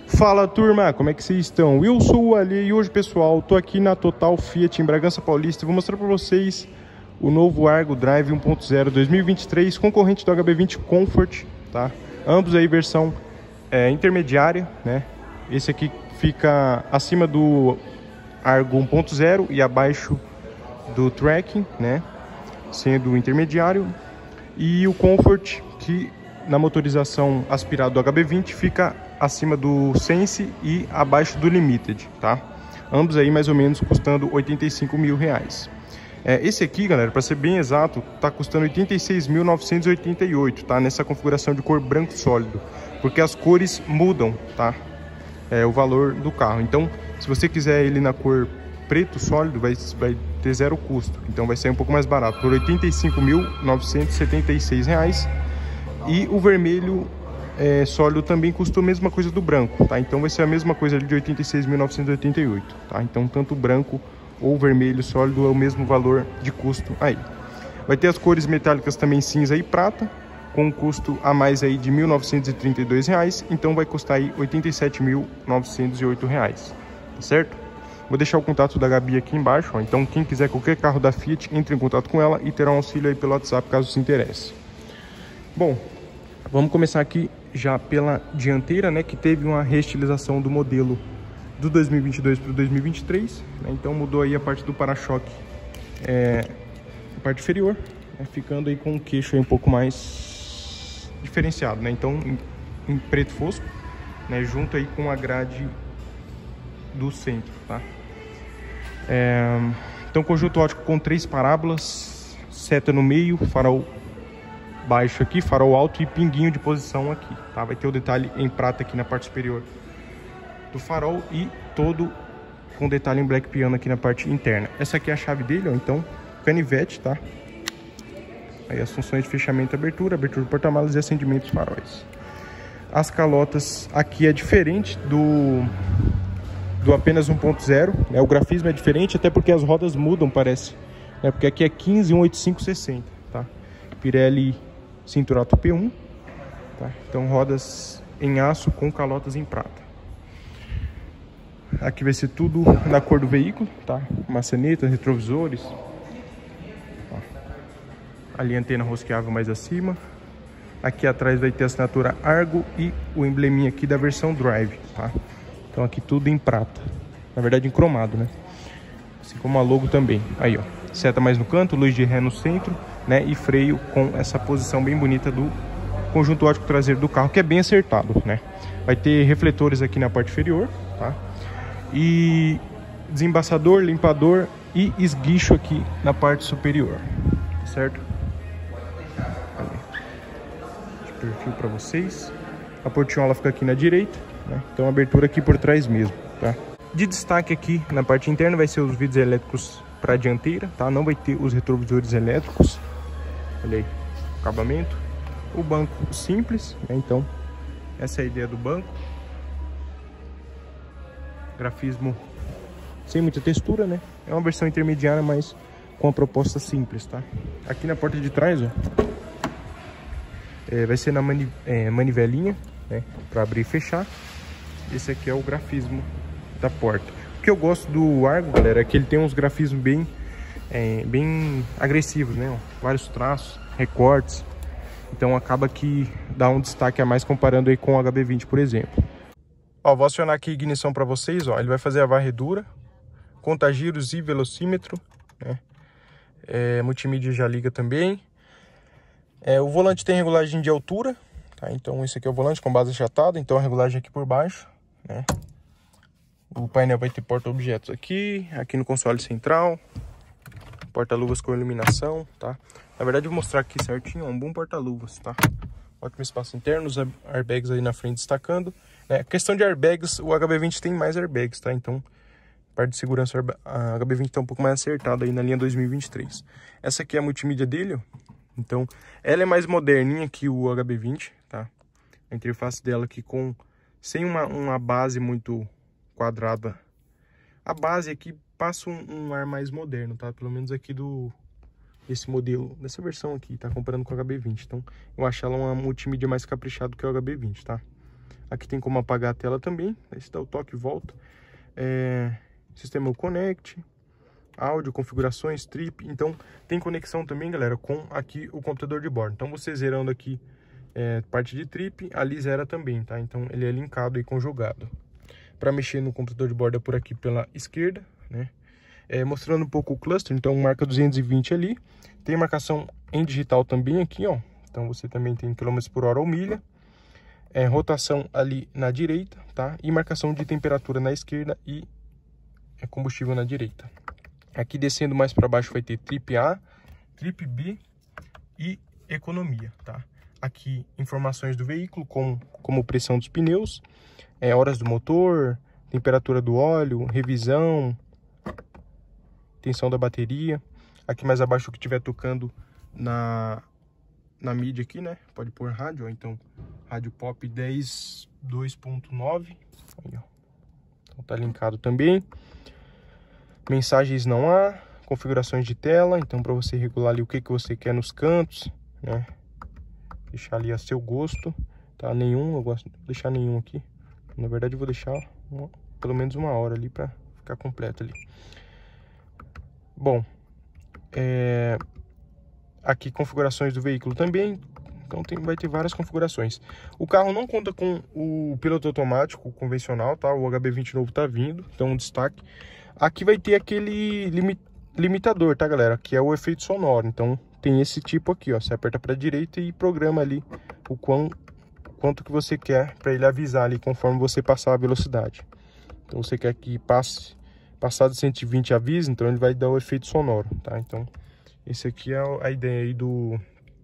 Fala turma, como é que vocês estão? Eu sou o Ali e hoje, pessoal, tô aqui na Total Fiat em Bragança Paulista e vou mostrar para vocês o novo Argo Drive 1.0 2023, concorrente do HB20 Comfort, tá? Ambos aí versão intermediária, né? Esse aqui fica acima do Argo 1.0 e abaixo do Tracking, né? Sendo o intermediário, e o Comfort, que na motorização aspirada do HB20 fica acima do Sense e abaixo do Limited, tá? Ambos aí mais ou menos custando R$85 mil. Esse aqui, galera, para ser bem exato, tá custando 86.988, tá? Nessa configuração de cor branco sólido, porque as cores mudam, tá? O valor do carro. Então, se você quiser ele na cor preto sólido, vai ter zero custo. Então vai sair um pouco mais barato, por R$85.976. E o vermelho sólido também custou a mesma coisa do branco, tá? Então vai ser a mesma coisa ali de 86.988, tá? Então tanto o branco ou vermelho sólido é o mesmo valor de custo aí. Vai ter as cores metálicas também, cinza e prata, com um custo a mais aí de R$1.932, então vai custar aí R$87.908, tá certo? Vou deixar o contato da Gabi aqui embaixo, ó. Então quem quiser qualquer carro da Fiat, entre em contato com ela e terá um auxílio aí pelo WhatsApp caso se interesse. Bom, vamos começar aqui já pela dianteira, né, que teve uma reestilização do modelo do 2022 para o 2023, né? Então mudou aí a parte do para-choque, a parte inferior, né, ficando aí com o queixo aí um pouco mais diferenciado, né? Então em preto fosco, né, junto aí com a grade do centro, tá? Então conjunto óptico com 3 parábolas, seta no meio, farol baixo aqui, farol alto e pinguinho de posição aqui, tá? Vai ter o detalhe em prata aqui na parte superior do farol e todo com detalhe em black piano aqui na parte interna. Essa aqui é a chave dele, ó, então canivete, tá? Aí as funções de fechamento e abertura do porta-malas e acendimento dos faróis. As calotas aqui é diferente do apenas 1.0, né? O grafismo é diferente, até porque as rodas mudam, parece, né? Porque aqui é 15 185/60, tá? Pirelli Cinturato P1, tá? Então rodas em aço com calotas em prata. Aqui vai ser tudo na cor do veículo, tá? Maçanetas, retrovisores, ó. Ali a antena rosqueável mais acima. Aqui atrás vai ter a assinatura Argo e o embleminha aqui da versão Drive, tá? Então aqui tudo em prata, na verdade em cromado, né? Assim como a logo também. Aí, ó, seta mais no canto, luz de ré no centro, né? E freio com essa posição bem bonita do conjunto óptico traseiro do carro, que é bem acertado, né? Vai ter refletores aqui na parte inferior, tá? E desembaçador, limpador e esguicho aqui na parte superior, certo? De perfil para vocês. A portinhola fica aqui na direita, né? Então abertura aqui por trás mesmo, tá? De destaque aqui na parte interna vai ser os vidros elétricos para a dianteira, tá? Não vai ter os retrovisores elétricos. Olha aí, acabamento. O banco simples, né? Então essa é a ideia do banco. Grafismo sem muita textura, né? É uma versão intermediária, mas com a proposta simples, tá? Aqui na porta de trás, ó, vai ser na manivelinha, né? Para abrir e fechar. Esse aqui é o grafismo da porta. O que eu gosto do Argo, galera, é que ele tem uns grafismos bem agressivos, né? Ó, vários traços, recortes. Então acaba que dá um destaque a mais comparando aí com o HB20, por exemplo. Ó, vou acionar aqui a ignição para vocês, ó. Ele vai fazer a varredura, contagiros e velocímetro, né? Multimídia já liga também. O volante tem regulagem de altura, tá? Então esse aqui é o volante com base achatada, então a regulagem aqui por baixo, né? O painel vai ter porta-objetos aqui no console central, porta-luvas com iluminação, tá? Na verdade eu vou mostrar aqui certinho, ó, um bom porta-luvas, tá? Ótimo espaço interno, os airbags aí na frente destacando. Questão de airbags, o HB20 tem mais airbags, tá? Então, parte de segurança, a HB20 tá um pouco mais acertada aí na linha 2023. Essa aqui é a multimídia dele, ó. Então, ela é mais moderninha que o HB20, tá? A interface dela aqui sem uma base muito quadrada. A base aqui passa um ar mais moderno, tá? Pelo menos aqui desse modelo, dessa versão aqui, tá? Comparando com o HB20. Então, eu acho ela uma multimídia mais caprichada que o HB20, tá? Aqui tem como apagar a tela também. Aí você dá o toque e volta. Sistema Connect, áudio, configurações, trip. Então tem conexão também, galera, com aqui o computador de bordo. Então você zerando aqui parte de trip, ali zera também, tá? Então ele é linkado e conjugado. Para mexer no computador de bordo é por aqui pela esquerda, né? Mostrando um pouco o cluster, então marca 220 ali. Tem marcação em digital também aqui, ó. Então você também tem quilômetros por hora ou milha. Rotação ali na direita, tá? E marcação de temperatura na esquerda e combustível na direita. Aqui descendo mais para baixo vai ter Trip A, Trip B e economia, tá? Aqui informações do veículo, como pressão dos pneus, horas do motor, temperatura do óleo, revisão, tensão da bateria. Aqui mais abaixo o que estiver tocando na mídia aqui, né? Pode pôr rádio, ó. Então rádio pop 10.2.9. Aí, ó. Então tá linkado também. Mensagens não há, configurações de tela, então para você regular ali o que você quer nos cantos, né? Deixar ali a seu gosto, tá? Nenhum, eu gosto de deixar nenhum aqui. Na verdade eu vou deixar pelo menos 1 hora ali para ficar completo ali. Bom, aqui configurações do veículo também, então vai ter várias configurações. O carro não conta com o piloto automático convencional, tá? O HB20 novo tá vindo, então um destaque. Aqui vai ter aquele limitador, tá, galera? Que é o efeito sonoro. Então tem esse tipo aqui, ó. Você aperta para a direita e programa ali o quanto que você quer para ele avisar ali conforme você passar a velocidade. Então você quer que passado de 120 avise, então ele vai dar o efeito sonoro, tá? Então esse aqui é a ideia aí do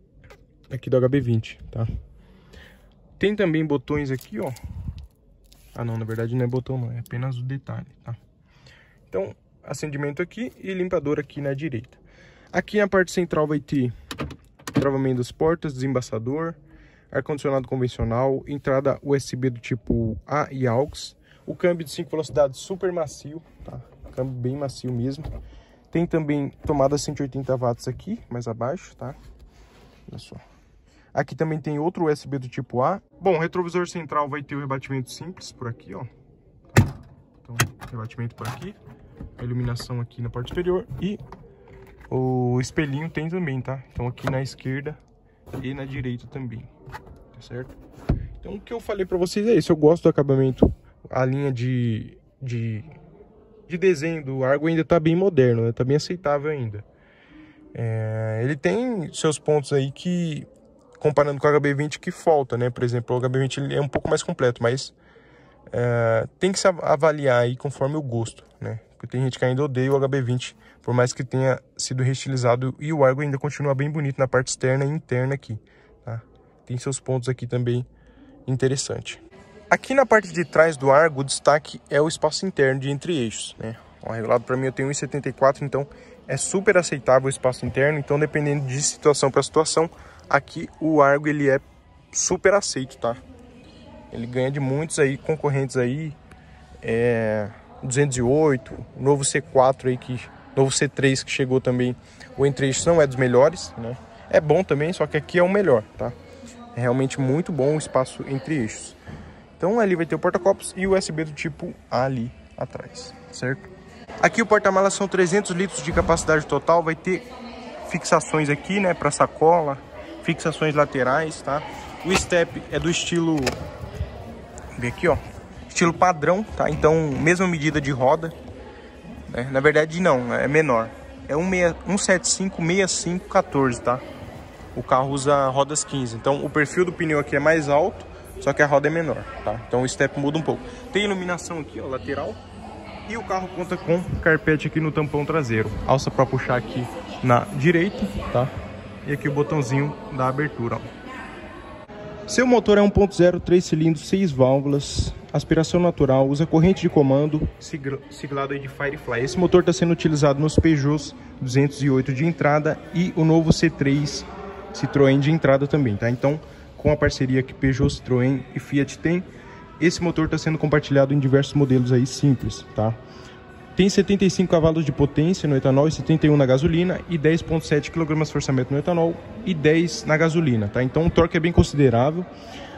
HB20, tá? Tem também botões aqui, ó. Ah, não, na verdade não é botão não, é apenas o detalhe, tá? Então, acendimento aqui e limpador aqui na direita. Aqui na parte central vai ter travamento das portas, desembaçador, ar-condicionado convencional, entrada USB do tipo A e AUX, o câmbio de 5 velocidades super macio, tá? Câmbio bem macio mesmo. Tem também tomada 180 watts aqui, mais abaixo, tá? Olha só. Aqui também tem outro USB do tipo A. Bom, o retrovisor central vai ter o rebatimento simples por aqui, ó. Então, rebatimento por aqui. A iluminação aqui na parte superior e o espelhinho tem também, tá? Então aqui na esquerda e na direita também, tá certo? Então o que eu falei pra vocês é isso. Eu gosto do acabamento, a linha de desenho do Argo ainda tá bem moderno, né? Tá bem aceitável ainda. Ele tem seus pontos aí que, comparando com o HB20, que falta, né? Por exemplo, o HB20 ele é um pouco mais completo, mas tem que se avaliar aí conforme o gosto, né? Porque tem gente que ainda odeia o HB20, por mais que tenha sido reestilizado, e o Argo ainda continua bem bonito na parte externa e interna aqui, tá? Tem seus pontos aqui também interessante. Aqui na parte de trás do Argo, o destaque é o espaço interno de entre-eixos, né? O regulado para mim eu tenho 1,74, então é super aceitável o espaço interno. Então, dependendo de situação para situação, aqui o Argo ele é super aceito, tá? Ele ganha de muitos aí concorrentes aí, 208, o novo C4 aí, novo C3 que chegou também, o entre-eixos não é dos melhores, né? É bom também, só que aqui é o melhor, tá? É realmente muito bom o espaço entre eixos. Então ali vai ter o porta-copos e o USB do tipo A ali atrás, certo? Aqui o porta-malas são 300 litros de capacidade total, vai ter fixações aqui, né, para sacola, fixações laterais, tá? O step é do estilo, vê aqui, ó, estilo padrão, tá? Então, mesma medida de roda, né? Na verdade não, é menor. É 175/65/14, tá? O carro usa rodas 15, então o perfil do pneu aqui é mais alto, só que a roda é menor, tá? Então o step muda um pouco. Tem iluminação aqui, ó, lateral. E o carro conta com carpete aqui no tampão traseiro. Alça para puxar aqui na direita, tá? E aqui o botãozinho da abertura, ó. Seu motor é 1.0, 3 cilindros, 6 válvulas, aspiração natural, usa corrente de comando, siglado aí de Firefly. Esse motor está sendo utilizado nos Peugeot 208 de entrada e o novo C3 Citroën de entrada também, tá? Então, com a parceria que Peugeot, Citroën e Fiat tem, esse motor está sendo compartilhado em diversos modelos aí simples, tá? Tem 75 cavalos de potência no etanol e 71 na gasolina e 10.7 kgfm no etanol e 10 na gasolina, tá? Então o torque é bem considerável.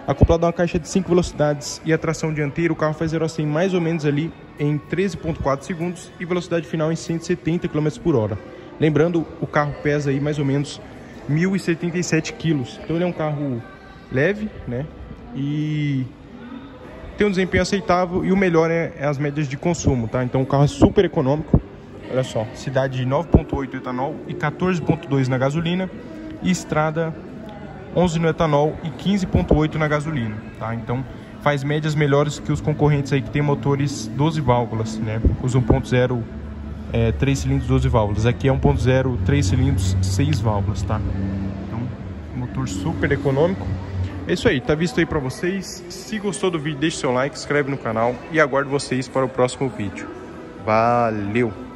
Acoplado a uma caixa de 5 velocidades e a tração dianteira, o carro faz 0 a 100 mais ou menos ali em 13,4 segundos e velocidade final em 170 km por hora. Lembrando, o carro pesa aí mais ou menos 1.077 quilos. Então ele é um carro leve, né? E tem um desempenho aceitável, e o melhor é as médias de consumo, tá? Então o carro é super econômico. Olha só, cidade de 9,8 etanol e 14,2 na gasolina, e estrada 11 no etanol e 15,8 na gasolina, tá? Então faz médias melhores que os concorrentes aí que tem motores 12 válvulas, né? Os 1.0 3 cilindros 12 válvulas. Aqui é 1.0 3 cilindros 6 válvulas, tá? Então, motor super econômico. É isso aí, tá visto aí pra vocês. Se gostou do vídeo, deixe seu like, se inscreve no canal e aguardo vocês para o próximo vídeo. Valeu!